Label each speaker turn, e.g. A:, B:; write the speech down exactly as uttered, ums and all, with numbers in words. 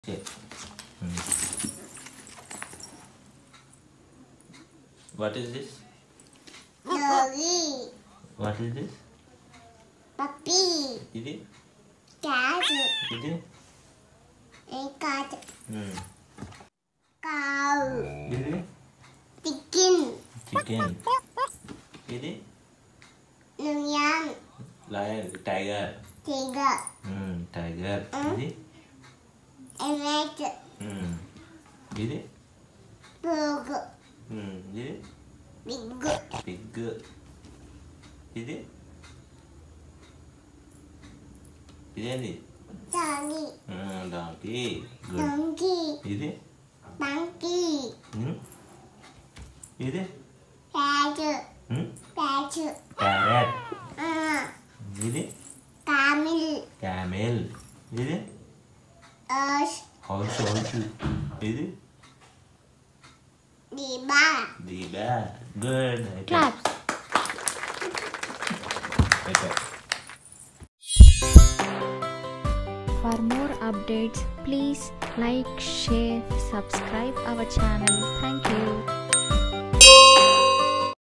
A: Okay. Hmm. What is this?
B: Doggy.
A: What is this?
B: Puppy.
A: Is it?
B: Cat.
A: Is it?
B: A cat.
A: Hmm.
B: Cow.
A: Is it?
B: Chicken.
A: Chicken. Is it?
B: Lion.
A: Lion. Tiger.
B: Tiger.
A: Hmm. Tiger.
B: Hmm.
A: Is it?
B: Elephant.
A: Hmm. Is it?
B: Dog.
A: Hmm. Is it?
B: Pig.
A: Pig. Is it? Is it?
B: Doggy.
A: Hmm. Donkey. Good.
B: Donkey.
A: Is it?
B: Monkey.
A: Hmm. Is it?
B: Cat.
A: Hmm.
B: Cat.
A: Parrot.
B: Uh,
A: Is it?
B: Camel.
A: Camel. Is it?
B: Horse.
A: Horse also. Is it?
B: Zebra.
A: Zebra. Good.
C: Claps.
A: Okay.
C: For more updates, please like, share, subscribe our channel. Thank you.